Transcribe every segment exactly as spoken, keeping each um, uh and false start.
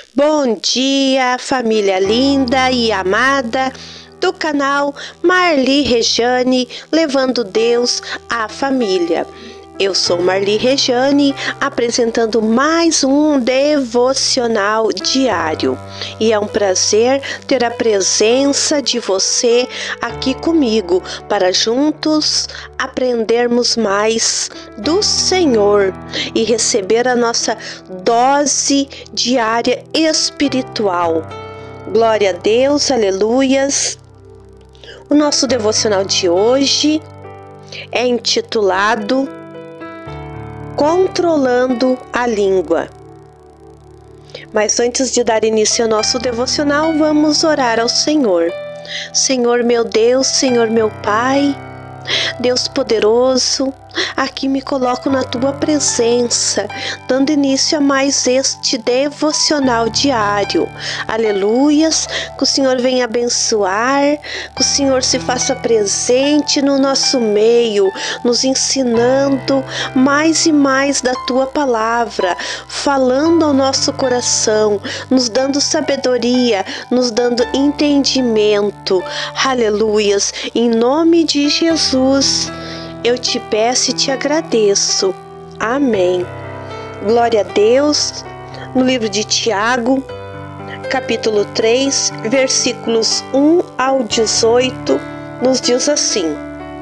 Bom dia, família linda e amada do canal Marli Rejane, levando Deus à família. Eu sou Marli Rejane, apresentando mais um devocional diário. E é um prazer ter a presença de você aqui comigo, para juntos aprendermos mais do Senhor e receber a nossa dose diária espiritual. Glória a Deus, aleluias. O nosso devocional de hoje é intitulado Controlando a Língua. Mas antes de dar início ao nosso devocional, vamos orar ao Senhor. Senhor meu Deus, Senhor meu Pai, Deus poderoso, aqui me coloco na Tua presença, dando início a mais este devocional diário. Aleluias, que o Senhor venha abençoar, que o Senhor se faça presente no nosso meio, nos ensinando mais e mais da Tua palavra, falando ao nosso coração, nos dando sabedoria, nos dando entendimento. Aleluias, em nome de Jesus, eu te peço e te agradeço. Amém. Glória a Deus. No livro de Tiago, capítulo três, versículos um ao dezoito, nos diz assim: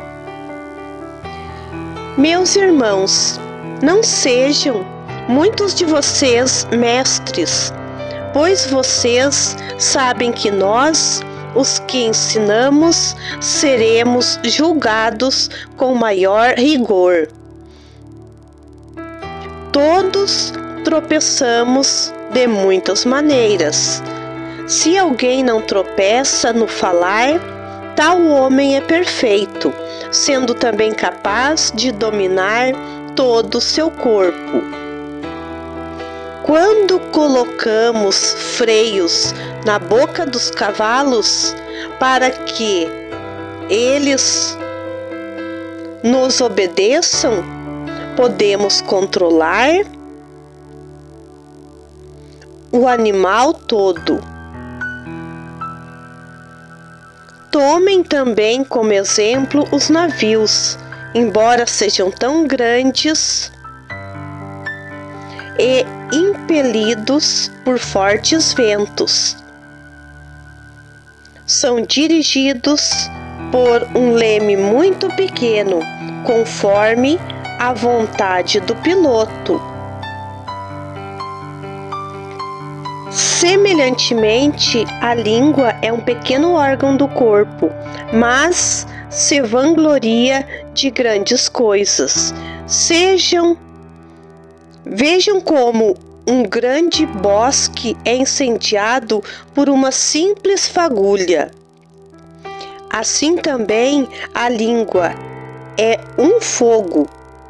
Meus irmãos, não sejam muitos de vocês mestres, pois vocês sabem que nós, os que ensinamos, seremos julgados com maior rigor. Todos tropeçamos de muitas maneiras. Se alguém não tropeça no falar, tal homem é perfeito, sendo também capaz de dominar todo o seu corpo. Quando colocamos freios na boca dos cavalos para que eles nos obedeçam, podemos controlar o animal todo. Tomem também como exemplo os navios, embora sejam tão grandes e impelidos por fortes ventos. São dirigidos por um leme muito pequeno, conforme a vontade do piloto. Semelhantemente, a língua é um pequeno órgão do corpo, mas se vangloria de grandes coisas. Sejam Vejam como um grande bosque é incendiado por uma simples fagulha. Assim também a língua é um fogo,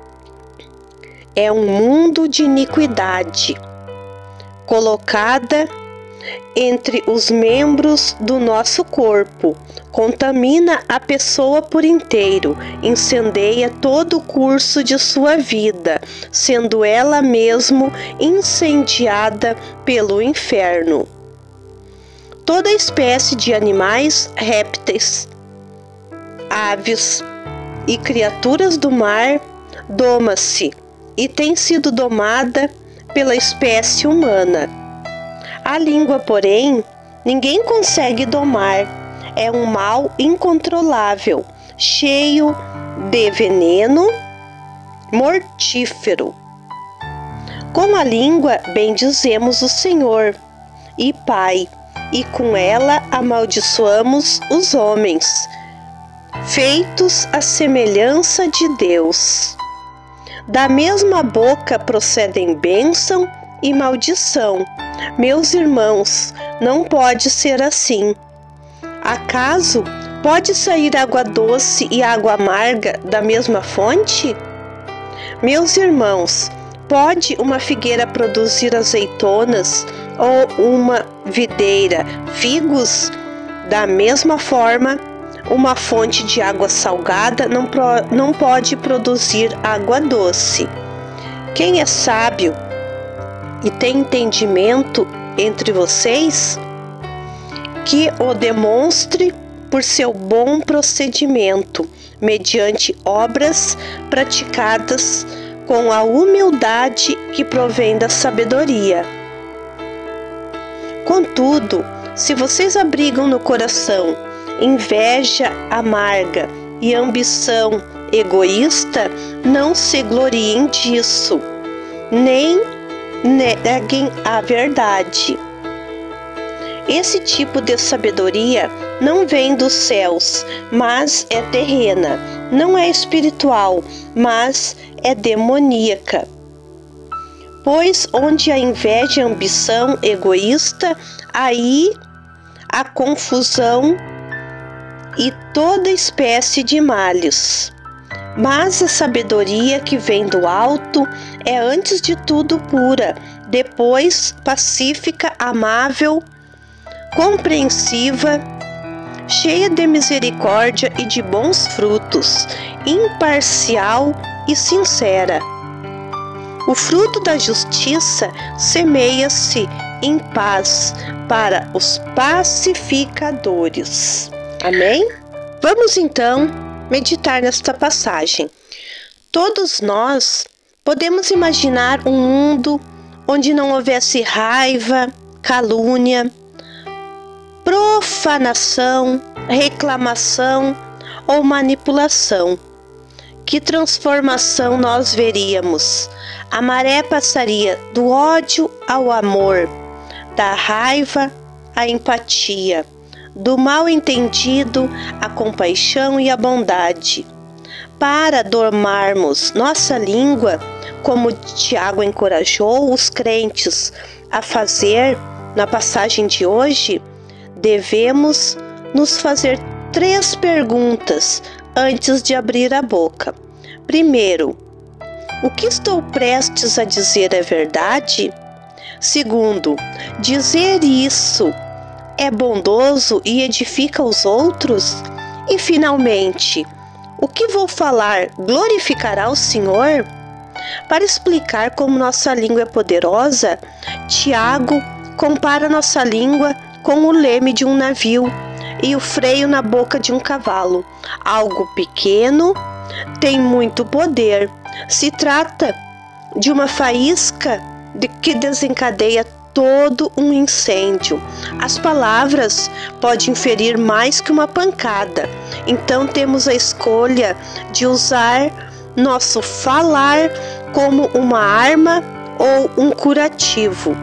é um mundo de iniquidade, colocada entre os membros do nosso corpo, contamina a pessoa por inteiro, incendeia todo o curso de sua vida, sendo ela mesmo incendiada pelo inferno. Toda espécie de animais, répteis, aves e criaturas do mar doma-se e tem sido domada pela espécie humana. A língua, porém, ninguém consegue domar. É um mal incontrolável, cheio de veneno mortífero. Com a língua bendizemos o Senhor e Pai, e com ela amaldiçoamos os homens, feitos à semelhança de Deus. Da mesma boca procedem bênção e maldição. Meus irmãos, não pode ser assim. Acaso pode sair água doce e água amarga da mesma fonte? Meus irmãos, pode uma figueira produzir azeitonas ou uma videira figos? Da mesma forma, uma fonte de água salgada não, pro, não pode produzir água doce. Quem é sábio e tem entendimento, entre vocês, que o demonstre por seu bom procedimento, mediante obras praticadas com a humildade que provém da sabedoria. Contudo, se vocês abrigam no coração inveja amarga e ambição egoísta, não se gloriem disso, nem neguem a verdade. Esse tipo de sabedoria não vem dos céus, mas é terrena, não é espiritual, mas é demoníaca. Pois onde há inveja e ambição egoísta, aí há confusão e toda espécie de males. Mas a sabedoria que vem do alto é antes de tudo pura, depois pacífica, amável, compreensiva, cheia de misericórdia e de bons frutos, imparcial e sincera. O fruto da justiça semeia-se em paz para os pacificadores. Amém? Vamos então meditar nesta passagem. Todos nós podemos imaginar um mundo onde não houvesse raiva, calúnia, profanação, reclamação ou manipulação. Que transformação nós veríamos? A maré passaria do ódio ao amor, da raiva à empatia, do mal entendido à compaixão e à bondade. Para domarmos nossa língua, como Tiago encorajou os crentes a fazer na passagem de hoje, devemos nos fazer três perguntas antes de abrir a boca. Primeiro, o que estou prestes a dizer é verdade? Segundo, dizer isso é bondoso e edifica os outros? E finalmente, o que vou falar glorificará o Senhor? Para explicar como nossa língua é poderosa, Tiago compara nossa língua com o leme de um navio e o freio na boca de um cavalo. Algo pequeno tem muito poder. Se trata de uma faísca de que desencadeia todo um incêndio. As palavras podem ferir mais que uma pancada. Então temos a escolha de usar nosso falar como uma arma ou um curativo.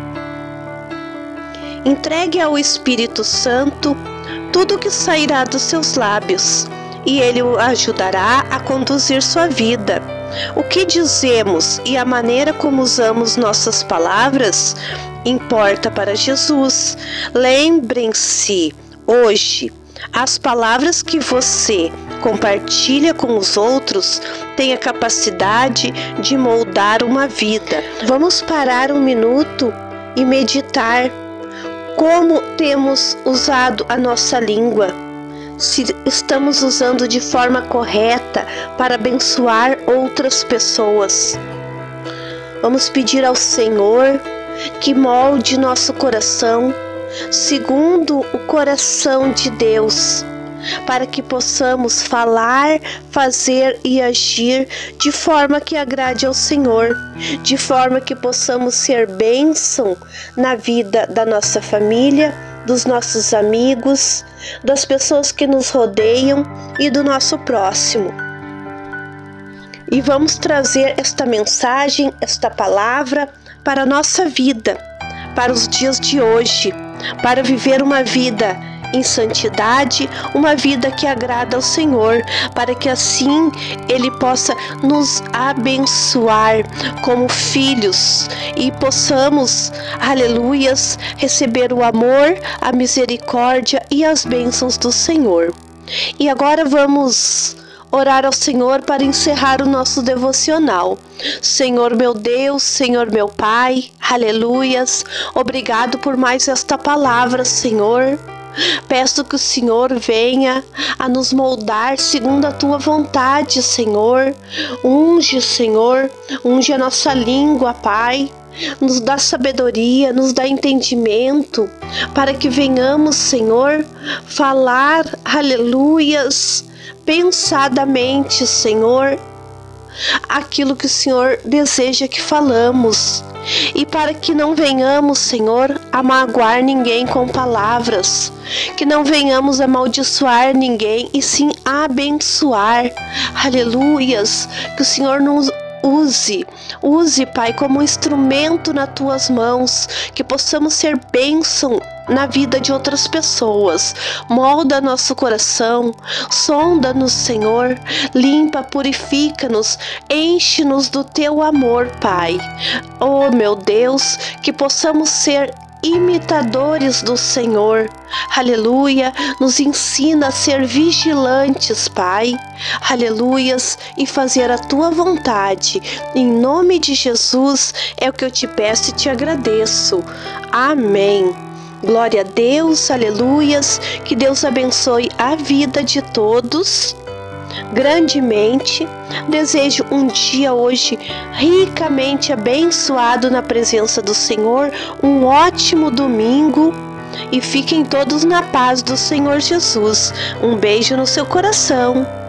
Entregue ao Espírito Santo tudo o que sairá dos seus lábios, e ele o ajudará a conduzir sua vida. O que dizemos e a maneira como usamos nossas palavras importa para Jesus. Lembrem-se, hoje, as palavras que você compartilha com os outros têm a capacidade de moldar uma vida. Vamos parar um minuto e meditar como temos usado a nossa língua. Se estamos usando de forma correta para abençoar outras pessoas. Vamos pedir ao Senhor que molde nosso coração segundo o coração de Deus, para que possamos falar, fazer e agir de forma que agrade ao Senhor, de forma que possamos ser bênção na vida da nossa família, dos nossos amigos, das pessoas que nos rodeiam e do nosso próximo. E vamos trazer esta mensagem, esta palavra para a nossa vida, para os dias de hoje, para viver uma vida em santidade, uma vida que agrada ao Senhor, para que assim Ele possa nos abençoar como filhos e possamos, aleluias, receber o amor, a misericórdia e as bênçãos do Senhor. E agora vamos orar ao Senhor para encerrar o nosso devocional. Senhor meu Deus, Senhor meu Pai, aleluias, obrigado por mais esta palavra, Senhor. Peço que o Senhor venha a nos moldar segundo a Tua vontade, Senhor. Unge, Senhor, unge a nossa língua, Pai. nos dá sabedoria, nos dá entendimento, para que venhamos, Senhor, falar, aleluias, pensadamente, Senhor, aquilo que o Senhor deseja que falamos. E para que não venhamos, Senhor, a magoar ninguém com palavras, que não venhamos a amaldiçoar ninguém, e sim a abençoar, aleluias, que o Senhor nos use, use, Pai, como um instrumento nas tuas mãos, que possamos ser bênção na vida de outras pessoas. Molda nosso coração, sonda-nos, Senhor, limpa, purifica-nos, enche-nos do teu amor, Pai. Oh, meu Deus, que possamos ser imitadores do Senhor, aleluia, nos ensina a ser vigilantes, Pai, aleluias, e fazer a tua vontade. Em nome de Jesus é o que eu te peço e te agradeço. Amém. Glória a Deus, aleluias, que Deus abençoe a vida de todos grandemente. Desejo um dia hoje ricamente abençoado na presença do Senhor, um ótimo domingo, e fiquem todos na paz do Senhor Jesus. Um beijo no seu coração.